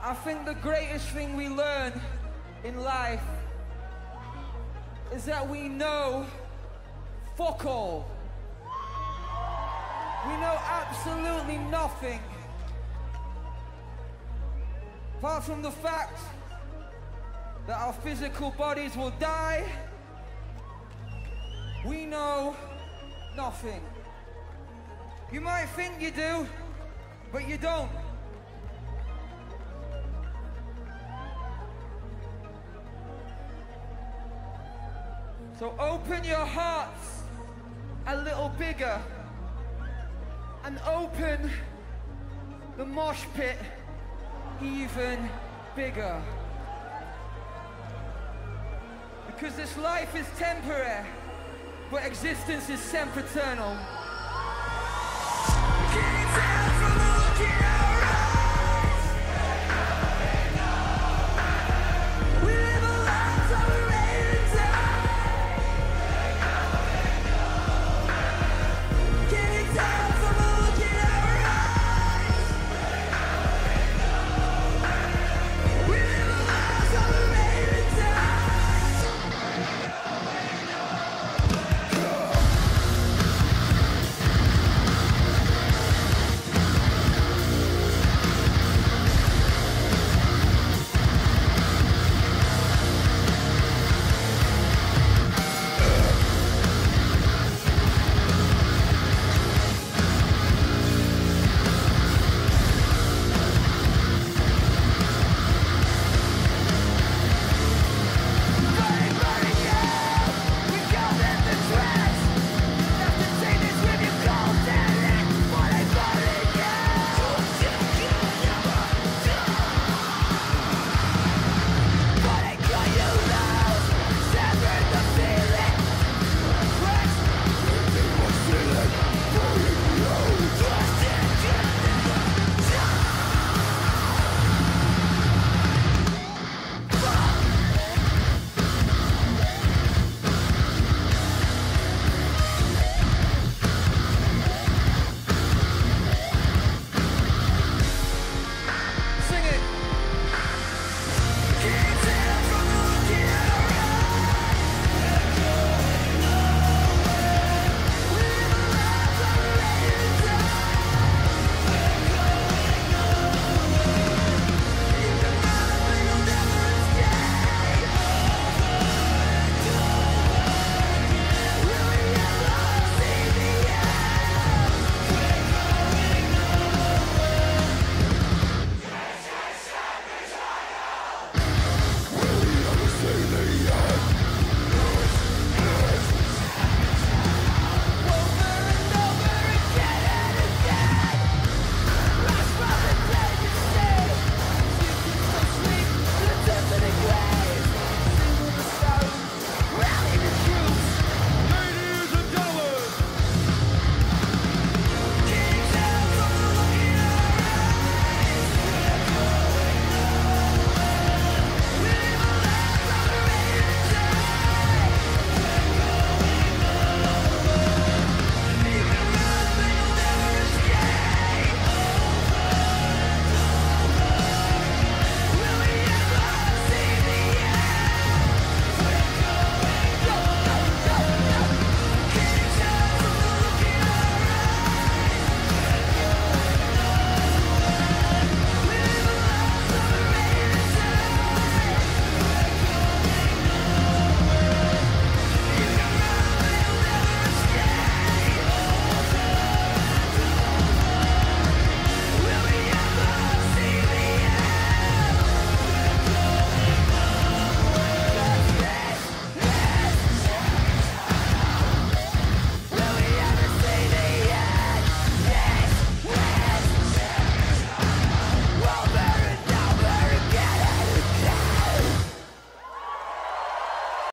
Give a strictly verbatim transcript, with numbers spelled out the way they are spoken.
I think the greatest thing we learn in life is that we know fuck all. We know absolutely nothing apart from the fact that our physical bodies will die. We know nothing. You might think you do, but you don't. So open your hearts a little bigger and open the mosh pit even bigger. Because this life is temporary, but existence is sempiternal.